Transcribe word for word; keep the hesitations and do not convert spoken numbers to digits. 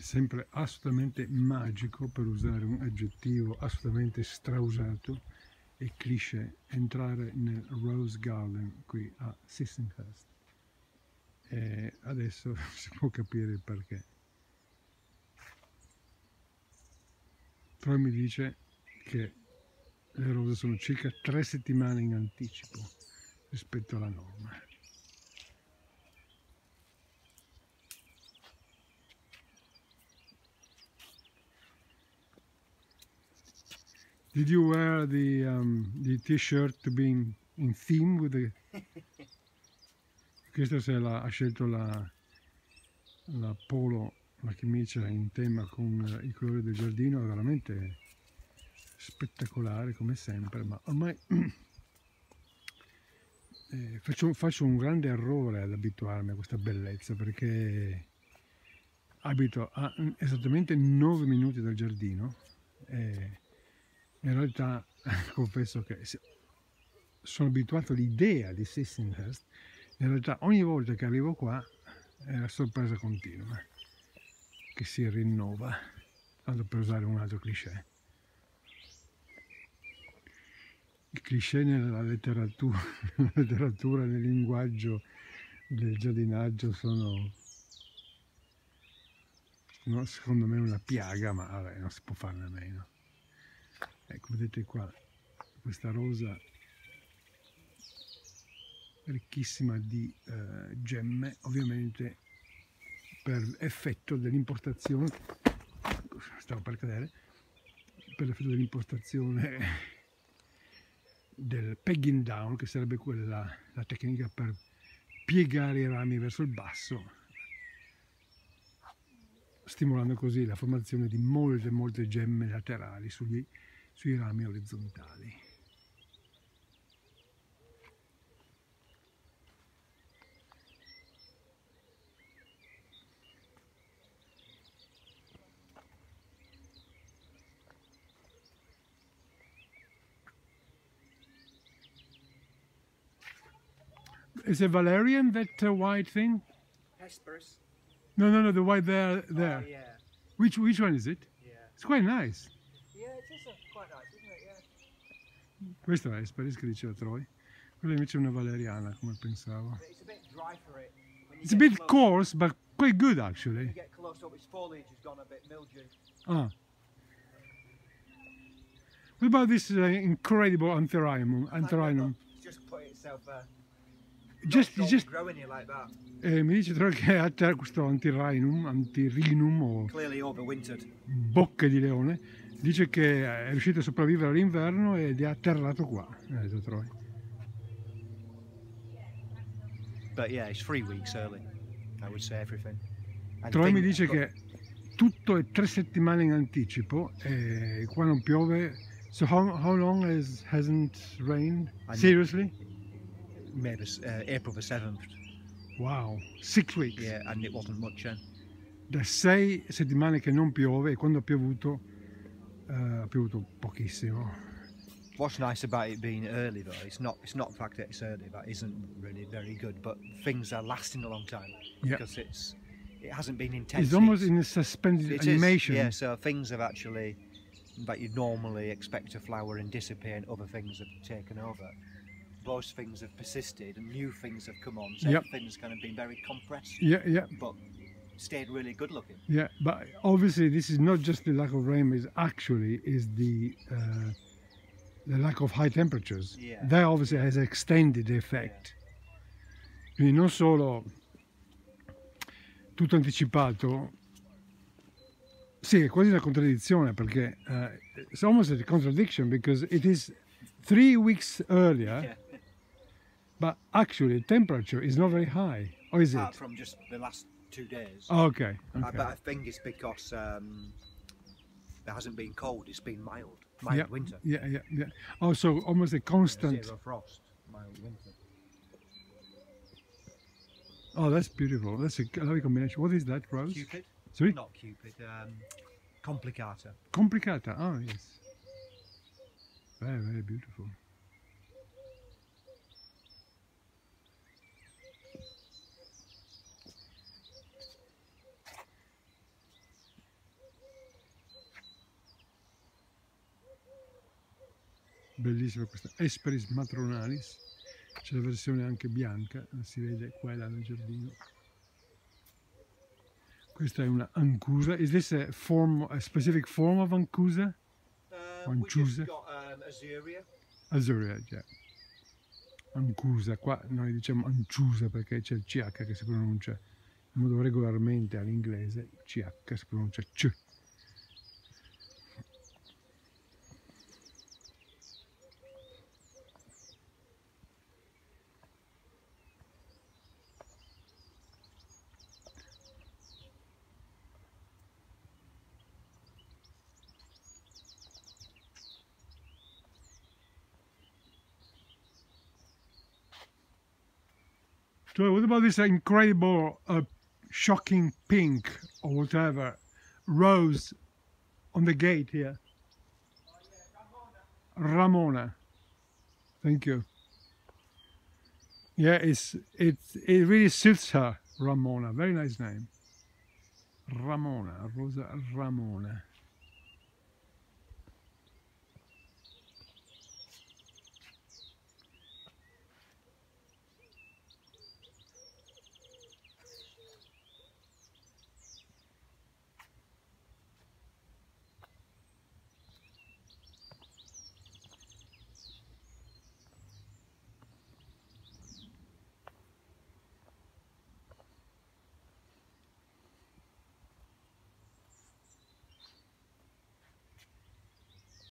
sempre assolutamente magico, per usare un aggettivo assolutamente strausato e cliché, entrare nel Rose Garden qui a Sissinghurst. E adesso si può capire il perché. Troy mi dice che le rose sono circa tre settimane in anticipo rispetto alla norma. Did you wear the um, the t-shirt to be in, in theme with the... Questa se la, ha scelto la, la polo, la camicia in tema con i colori del giardino, è veramente spettacolare come sempre, ma ormai eh, faccio, faccio un grande errore ad abituarmi a questa bellezza, perché abito a esattamente nove minuti dal giardino e in realtà confesso che sono abituato all'idea di Sissinghurst. In realtà ogni volta che arrivo qua è una sorpresa continua che si rinnova, tanto per usare un altro cliché. I cliché nella letteratura, nella letteratura, nel linguaggio del giardinaggio sono, no, secondo me, una piaga, ma vabbè, non si può farne a meno. Ecco, vedete qua questa rosa ricchissima di eh, gemme, ovviamente per effetto dell'importazione, stavo per cadere, per effetto dell'impostazione del pegging down, che sarebbe quella la tecnica per piegare i rami verso il basso, stimolando così la formazione di molte molte gemme laterali sugli, sui rami orizzontali. Is it valerian, that uh, white thing? Hesperus. No, no, no, the white there, there. Oh, yeah. Which which one is it? Yeah. It's quite nice. Yeah, it is uh, quite nice, isn't it? Yeah. Questa è Hesperis che diceva Troy. Quella invece è una valeriana, come pensavo. It's a bit dry for it. When you It's a get bit close, coarse, but quite good When actually. you get close up, its foliage has gone a bit mildew. Ah. What about this uh, incredible Antherinum? Antherinum? It's just put itself uh, Just, not just, growing here like that. eh, mi dice Troy che a terra questo Antherinum, Antirinum o Clearly overwintered. bocche di leone, dice che è riuscito a sopravvivere all'inverno ed è atterrato qua. Eh, Troy. But yeah, it's three weeks early. I would say everything. And Troy mi thing- dice but- che tutto è tre settimane in anticipo e qua non piove. So how, how long has, hasn't rained? I- Seriously? maybe uh, April the seventh. Wow, six weeks. Yeah, and it wasn't much. Eh? Da sei settimane che non piove e quando ha piovuto, eh, ha piovuto pochissimo. What's nice about it being early though, it's not it's not the fact that it's early that isn't really very good, but things are lasting a long time Yeah. because it's it hasn't been intense. It's almost heat. in a suspended It is, animation. yeah, so things have actually that you'd normally expect to flower and disappear and other things have taken over. Those things have persisted and new things have come on, so Yep. everything's kind of been very compressed, Yeah, yeah, but stayed really good looking. yeah. But obviously, this is not just the lack of rain; is actually is the uh, the lack of high temperatures. Yeah. That obviously has extended the effect. Quindi non solo tutto anticipato. Sì, è quasi una contraddizione perché uh, it's almost a contradiction because it is three weeks earlier, Yeah. but actually the temperature is not very high, or is Apart it? from just the last two days. Oh, okay, I, okay. but I think it's because um, it hasn't been cold, it's been mild. Mild Yeah, winter. yeah, yeah, yeah. Oh, so almost a constant. Zero frost, mild winter. Oh, that's beautiful. That's a lovely combination. What is that, Rose? Cupid? Sorry? Not Cupid, um, Complicata. Complicata. Oh, yes. Very, very beautiful. bellissima questa Hesperis matronalis, c'è la versione anche bianca, si vede qua e là nel giardino. Questa è una ancusa. Is this a form, a specific form of ancusa? Uh, Ancusa? got, um, azuria. Azuria, yeah. Ancusa, qua noi diciamo anciusa perché c'è il C H che si pronuncia in modo regolarmente all'inglese, C H si pronuncia C. So what about this incredible, uh, shocking pink or whatever rose on the gate here? Oh, yeah, Ramona. Ramona. Thank you. Yeah, it's it's it really suits her. Ramona, very nice name. Ramona, Rosa Ramona.